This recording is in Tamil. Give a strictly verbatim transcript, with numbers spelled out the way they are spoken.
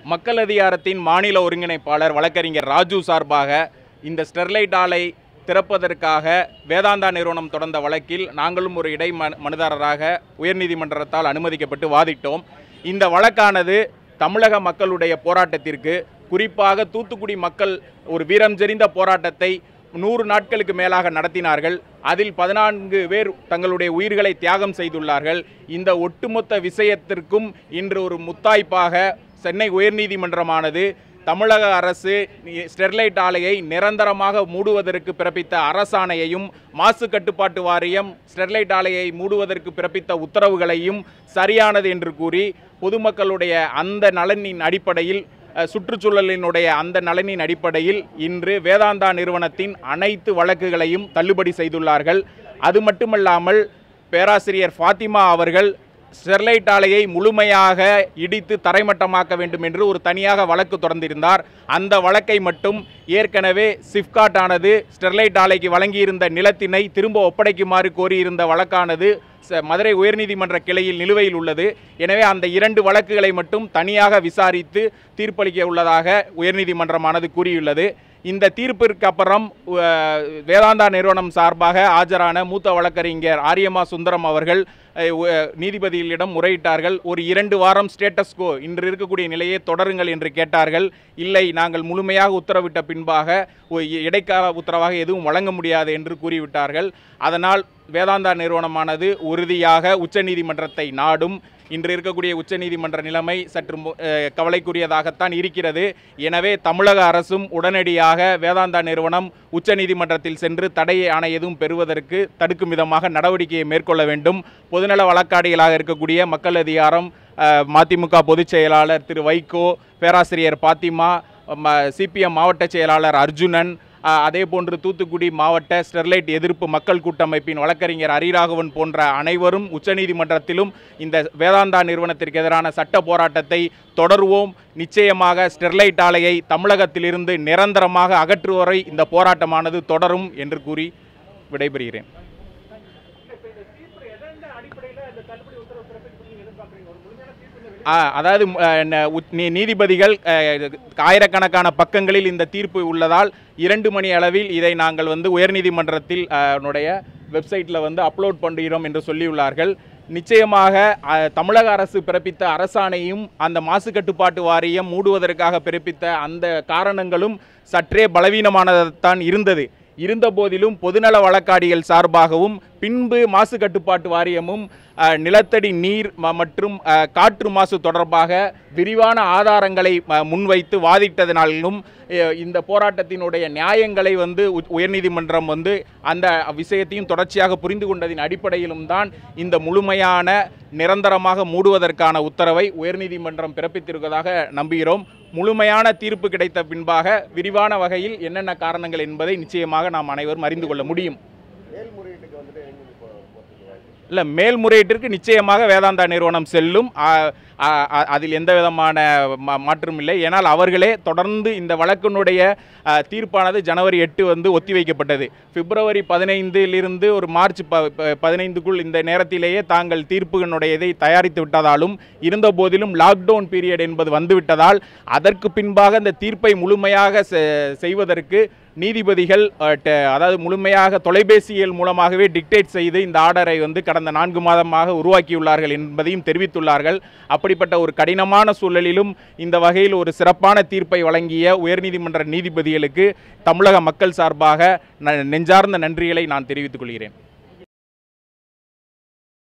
மக்கள் அதிகாரத்தின் மாநில ஒருங்கிணைப்பாளர் வழக்கறிஞர் ராஜு சார்பாக இந்த ஸ்டெர்லைட் ஆலை திறப்பதற்காக வேதாந்தா நிறுவனம் தொடர்ந்த வழக்கில் நாங்களும் ஒரு இடை மனுதாரராக உயர்நீதிமன்றத்தால் அனுமதிக்கப்பட்டு வாதிட்டோம். இந்த வழக்கானது தமிழக மக்களுடைய போராட்டத்திற்கு, குறிப்பாக தூத்துக்குடி மக்கள் ஒரு வீரம் செறிந்த போராட்டத்தை நூறு நாட்களுக்கு மேலாக நடத்தினார்கள். அதில் பதினான்கு பேர் தங்களுடைய உயிர்களை தியாகம் செய்துள்ளார்கள். இந்த ஒட்டுமொத்த விஷயத்திற்கும் இன்று ஒரு முத்தாய்ப்பாக சென்னை உயர்நீதிமன்றமானது தமிழக அரசு ஸ்டெர்லைட் ஆலையை நிரந்தரமாக மூடுவதற்கு பிறப்பித்த அரசாணையையும், மாசு கட்டுப்பாட்டு வாரியம் ஸ்டெர்லைட் ஆலையை மூடுவதற்கு பிறப்பித்த உத்தரவுகளையும் சரியானது என்று கூறி பொதுமக்களுடைய அந்த நலனின் அடிப்படையில், சுற்றுச்சூழலினுடைய அந்த நலனின் அடிப்படையில் இன்று வேதாந்தா நிறுவனத்தின் அனைத்து வழக்குகளையும் தள்ளுபடி செய்துள்ளார்கள். அது மட்டுமல்லாமல் பேராசிரியர் ஃபாத்திமா அவர்கள் ஸ்டெர்லைட் ஆலையை முழுமையாக இடித்து தரைமட்டமாக்க வேண்டும் என்று ஒரு தனியாக வழக்கு தொடர்ந்திருந்தார். அந்த வழக்கை மட்டும் ஏற்கனவே சிப்காட் ஆனது ஸ்டெர்லைட் ஆலைக்கு வழங்கியிருந்த நிலத்தினை திரும்ப ஒப்படைக்குமாறு கோரியிருந்த வழக்கானது மதுரை உயர்நீதிமன்ற கிளையில் நிலுவையில் உள்ளது. எனவே அந்த இரண்டு வழக்குகளை மட்டும் தனியாக விசாரித்து தீர்ப்பளிக்க உள்ளதாக உயர்நீதிமன்றமானது கூறியுள்ளது. இந்த தீர்ப்பிற்கு அப்புறம் வேதாந்தா நிறுவனம் சார்பாக ஆஜரான மூத்த வழக்கறிஞர் ஆரியமா சுந்தரம் அவர்கள் நீதிபதிகளிடம் முறையிட்டார்கள். ஒரு இரண்டு வாரம் ஸ்டேட்டஸ் கோ, இன்று இருக்கக்கூடிய நிலையை தொடருங்கள் என்று கேட்டார்கள். இல்லை, நாங்கள் முழுமையாக உத்தரவிட்ட பின்பாக இடைக்கால உத்தரவாக எதுவும் வழங்க முடியாது என்று கூறிவிட்டார்கள். அதனால் வேதாந்தா நிறுவனமானது உறுதியாக உச்சநீதிமன்றத்தை நாடும். இன்று இருக்கக்கூடிய உச்சநீதிமன்ற நிலைமை சற்று கவலைக்குரியதாகத்தான் இருக்கிறது. எனவே தமிழக அரசும் உடனடியாக வேதாந்தா நிறுவனம் உச்சநீதிமன்றத்தில் சென்று தடை ஆணை எதுவும் பெறுவதற்கு தடுக்கும் விதமாக நடவடிக்கையை மேற்கொள்ள வேண்டும். பொதுநல வழக்காடிகளாக இருக்கக்கூடிய மக்கள் அதிகாரம், மதிமுக பொதுச் செயலாளர் திரு வைகோ, பேராசிரியர் பாத்திமா, சிபிஎம் மாவட்ட செயலாளர் அர்ஜுனன், அதே போன்று தூத்துக்குடி மாவட்ட ஸ்டெர்லைட் எதிர்ப்பு மக்கள் கூட்டமைப்பின் வழக்கறிஞர் ஹரிராகவன் போன்ற அனைவரும் உச்சநீதிமன்றத்திலும் இந்த வேதாந்தா நிறுவனத்திற்கு எதிரான சட்ட போராட்டத்தை தொடர்வோம். நிச்சயமாக ஸ்டெர்லைட் ஆலையை தமிழகத்திலிருந்து நிரந்தரமாக அகற்றுவரை இந்த போராட்டமானது தொடரும் என்று கூறி விடைபெறுகிறேன். அதாவது நீதிபதிகள் ஆயிரக்கணக்கான பக்கங்களில் இந்த தீர்ப்பு உள்ளதால் இரண்டு மணி அளவில் இதை நாங்கள் வந்து உயர்நீதிமன்றத்தில் னுடைய வெப்சைட்டில் வந்து அப்லோட் பண்ணுகிறோம் என்று சொல்லியுள்ளார்கள். நிச்சயமாக தமிழக அரசு பிறப்பித்த அரசாணையும் அந்த மாசு கட்டுப்பாட்டு வாரியம் மூடுவதற்காக பிறப்பித்த அந்த காரணங்களும் சற்றே பலவீனமானதான் இருந்தது. இருந்த போதிலும் பொதுநல வழக்காடிகள் சார்பாகவும், பின்பு மாசு கட்டுப்பாட்டு வாரியமும் நிலத்தடி நீர் மற்றும் காற்று மாசு தொடர்பாக விரிவான ஆதாரங்களை முன்வைத்து வாதிட்டதனாலும் இந்த போராட்டத்தினுடைய நியாயங்களை வந்து உயர்நீதிமன்றம் வந்து அந்த விஷயத்தையும் தொடர்ச்சியாக புரிந்து கொண்டதின் அடிப்படையிலும் தான் இந்த முழுமையான நிரந்தரமாக மூடுவதற்கான உத்தரவை உயர்நீதிமன்றம் பிறப்பித்திருப்பதாக நம்புகிறோம். முழுமையான தீர்ப்பு கிடைத்த பின்பாக விரிவான வகையில் என்னென்ன காரணங்கள் என்பதை நிச்சயமாக நாம் அனைவரும் அறிந்து கொள்ள முடியும். இல்லை, மேல்முறையீட்டிற்கு நிச்சயமாக வேதாந்தா நிறுவனம் செல்லும். அதில் எந்த விதமான மாற்றம் இல்லை. ஏனால் அவர்களே தொடர்ந்து இந்த வழக்கினுடைய தீர்ப்பானது ஜனவரி எட்டு வந்து ஒத்திவைக்கப்பட்டது. பிப்ரவரி பதினைந்திலிருந்து ஒரு மார்ச் பதினைந்துக்குள் இந்த நேரத்திலேயே தாங்கள் தீர்ப்புகளுடைய இதை தயாரித்து விட்டதாலும், இருந்த போதிலும் லாக்டவுன் பீரியட் என்பது வந்துவிட்டதால் அதற்கு பின்பாக இந்த தீர்ப்பை முழுமையாக செய்வதற்கு நீதிபதிகள் அதாவது முழுமையாக தொலைபேசியில் மூலமாகவே டிக்டேட் செய்து இந்த ஆர்டரை வந்து கடந்த நான்கு மாதமாக உருவாக்கியுள்ளார்கள் என்பதையும் தெரிவித்துள்ளார்கள். அப்படிப்பட்ட ஒரு கடினமான சூழலிலும் இந்த வகையில் ஒரு சிறப்பான தீர்ப்பை வழங்கிய உயர்நீதிமன்ற நீதிபதிகளுக்கு தமிழக மக்கள் சார்பாக நெஞ்சார்ந்த நன்றிகளை நான் தெரிவித்துக் கொள்கிறேன்.